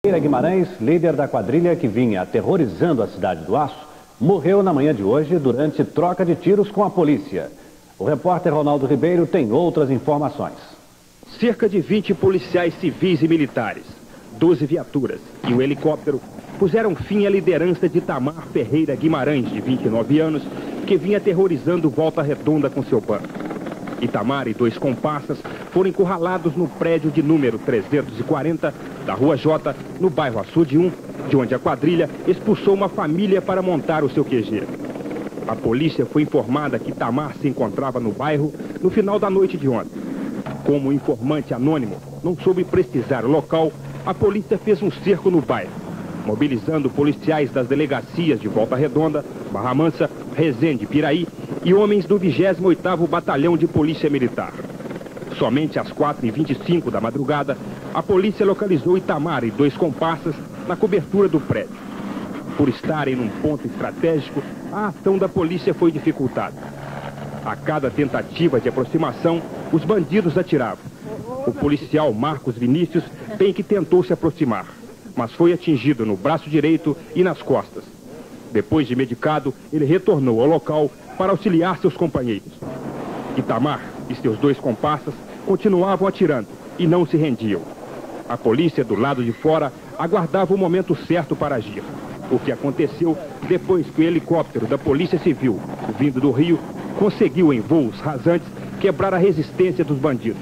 Guimarães, líder da quadrilha que vinha aterrorizando a cidade do Aço, morreu na manhã de hoje durante troca de tiros com a polícia. O repórter Ronaldo Ribeiro tem outras informações. Cerca de 20 policiais civis e militares, 12 viaturas e um helicóptero puseram fim à liderança de Itamar Ferreira Guimarães, de 29 anos, que vinha aterrorizando Volta Redonda com seu bando. Itamar e 2 comparsas foram encurralados no prédio de número 340 da Rua J, no bairro Açude 1, de onde a quadrilha expulsou uma família para montar o seu QG. A polícia foi informada que Itamar se encontrava no bairro no final da noite de ontem. Como o informante anônimo não soube precisar o local, a polícia fez um cerco no bairro, mobilizando policiais das delegacias de Volta Redonda, Barra Mansa, Resende, Piraí e homens do 28º Batalhão de Polícia Militar. Somente às 4h25 da madrugada, a polícia localizou Itamar e 2 comparsas na cobertura do prédio. Por estarem num ponto estratégico, a ação da polícia foi dificultada. A cada tentativa de aproximação, os bandidos atiravam. O policial Marcos Vinícius bem que tentou se aproximar, mas foi atingido no braço direito e nas costas. Depois de medicado, ele retornou ao local para auxiliar seus companheiros. Itamar e seus 2 comparsas continuavam atirando e não se rendiam. A polícia do lado de fora aguardava o momento certo para agir. O que aconteceu depois que o helicóptero da Polícia Civil, vindo do Rio, conseguiu em voos rasantes quebrar a resistência dos bandidos.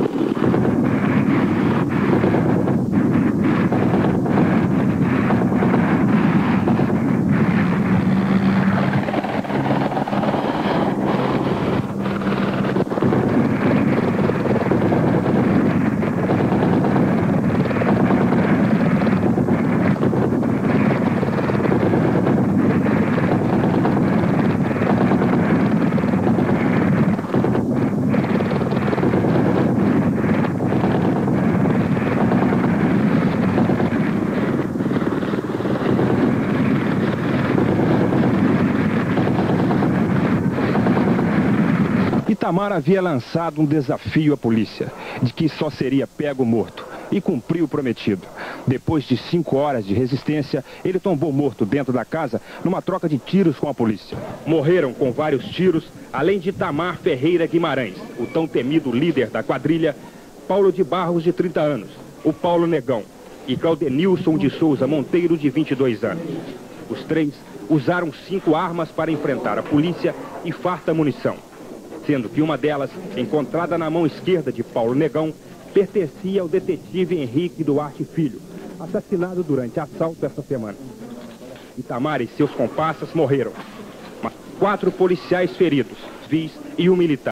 Itamar havia lançado um desafio à polícia, de que só seria pego morto, e cumpriu o prometido. Depois de 5 horas de resistência, ele tombou morto dentro da casa numa troca de tiros com a polícia. Morreram com vários tiros, além de Itamar Ferreira Guimarães, o tão temido líder da quadrilha, Paulo de Barros, de 30 anos, o Paulo Negão, e Claudenilson de Souza Monteiro, de 22 anos. Os 3 usaram 5 armas para enfrentar a polícia e farta munição, sendo que uma delas, encontrada na mão esquerda de Paulo Negão, pertencia ao detetive Henrique Duarte Filho, assassinado durante assalto essa semana. Itamar e seus comparsas morreram, mas 4 policiais feridos, civis e um militar.